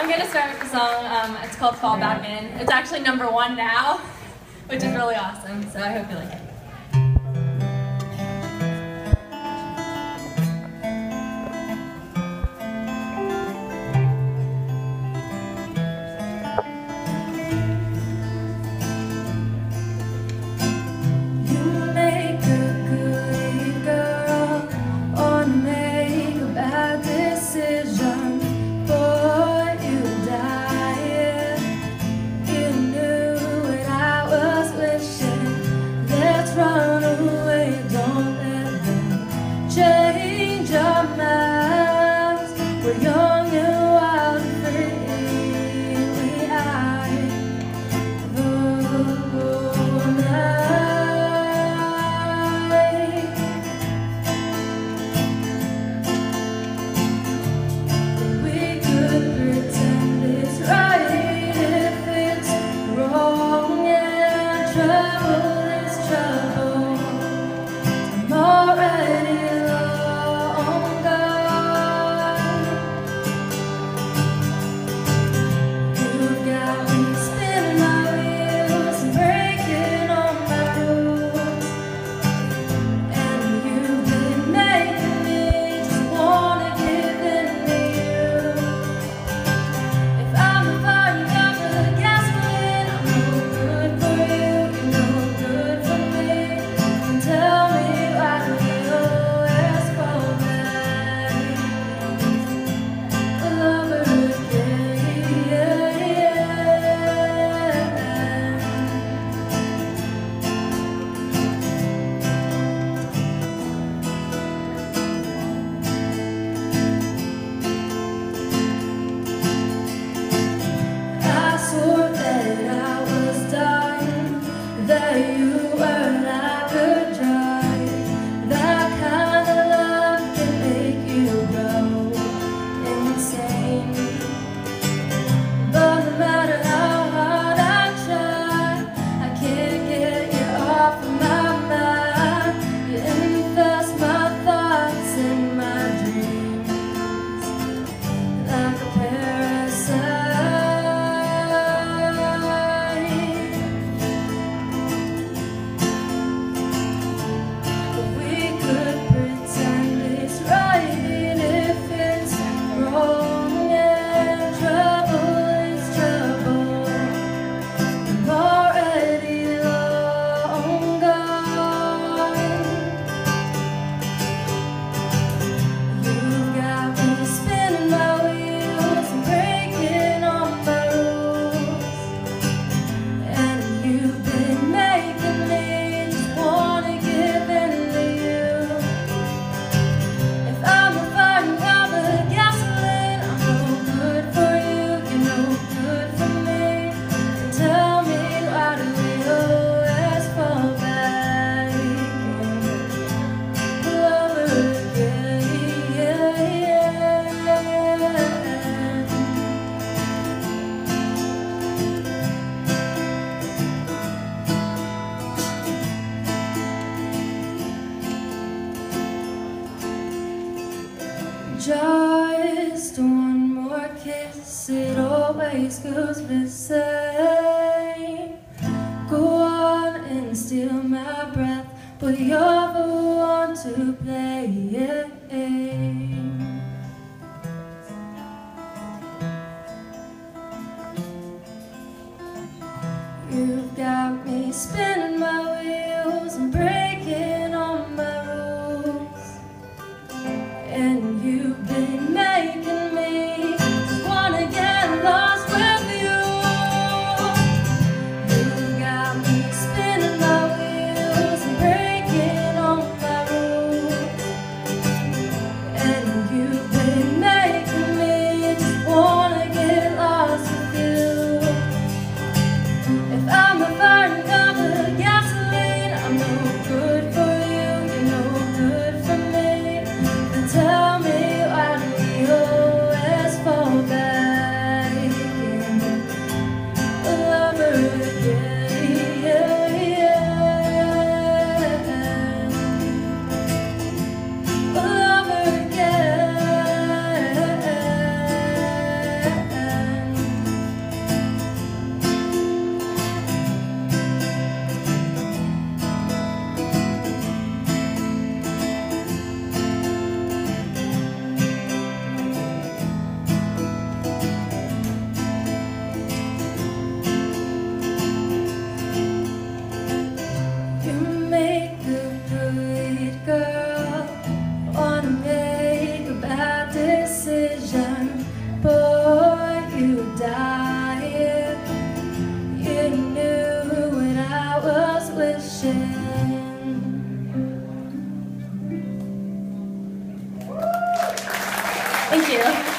I'm going to start with the song. It's called Fall Back In. It's actually #1 now, which is really awesome, so I hope you like it. Just one more kiss, it always goes missing. Go on and steal my breath, but you're the one to blame. You've got me spinning my wheels and breaking all my rules, and you've been making me just wanna get lost with you. You've got me spinning my wheels and breaking all my rules, and you've been making me just wanna get lost with you. If I'm a fire, girl, wanna make a bad decision. Boy, you died. You knew what I was wishing. Thank you.